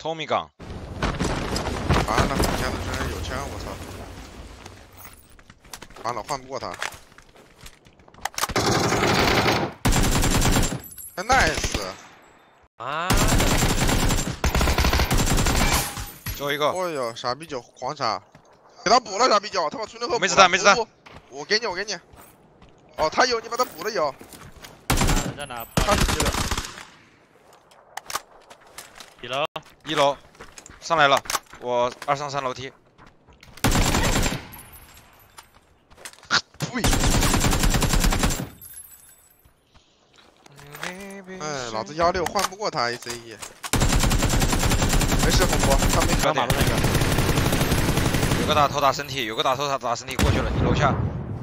透明岗。 完了，前头这人有枪，我操！完了，换不过他。nice 啊！ 最后一个。 哦哟，傻逼脚狂杀，给他补了傻逼脚，他把纯牛河没子弹，没子弹。 我给你，我给你。哦，他有，你把他补了有。 人在哪？ 他是几的？ 1楼。 1楼，上来了，我2上3楼梯。 呸！哎，老子16换不过他 ACE。没事，红波，他没刚马路那个。 有个打头打身体，有个打头打身体过去了，你楼下。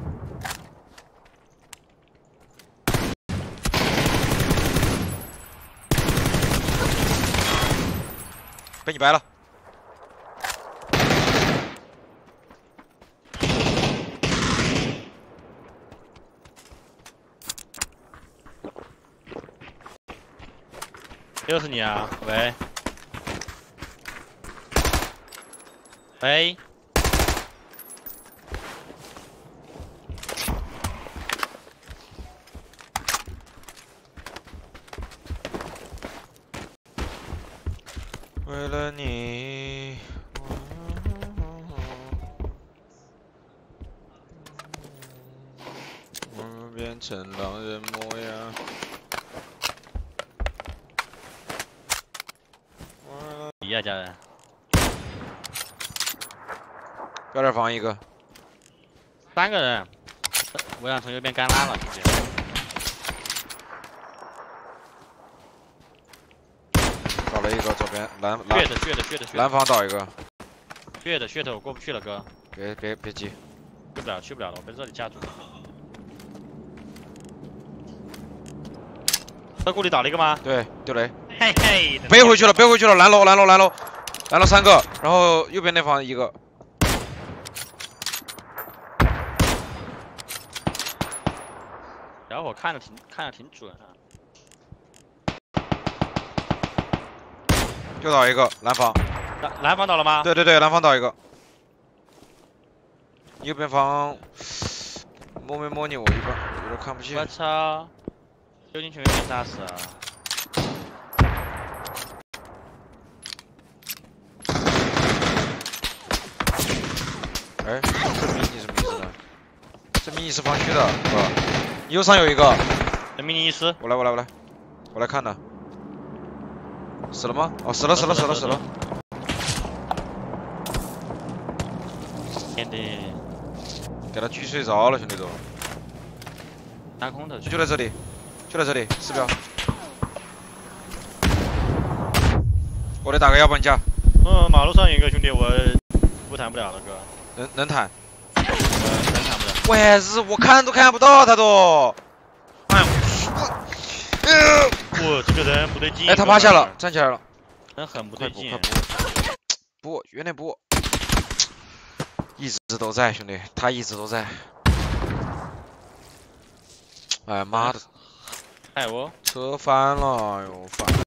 被你白了， 又是你啊！喂，喂， 为了你，我变成狼人模样。 你呀，家人。 标点房一个。 3个人，我想从右边干拉了，兄弟。 倒了一个左边蓝血的， 蓝房倒一个。 血的，我过不去了，哥。 别急， 去不了了，我被这里架住了。车库里倒了一个吗？ 对，丢雷。 嘿嘿， 背回去了，蓝楼3个，然后右边那房一个。 然后我看的挺准啊。 又倒一个蓝房。 蓝房倒了吗？ 对，蓝房倒一个。右边房摸没摸你，我有点看不清。 我操！丢进去没被杀死啊！ 哎，这迷你什么意思呢？这迷你是防区的，是吧？右上有一个。 这迷你1 我来看的。死了吗？哦，死了。 天的， 给他狙睡着了，兄弟都。 拿空投去。 就在这里4标。我得打个摇板架。 马路上有一个兄弟，我谈不了了，哥。 能谈。 能谈不了。 喂，是我看都看不到他都。哎呦！ 我这个人不对劲。 哎，他趴下了，站起来了。 人很不对劲。 不，原来不。一直都在，兄弟，他一直都在。哎妈的！ 害我。 车翻了，哎呦，烦。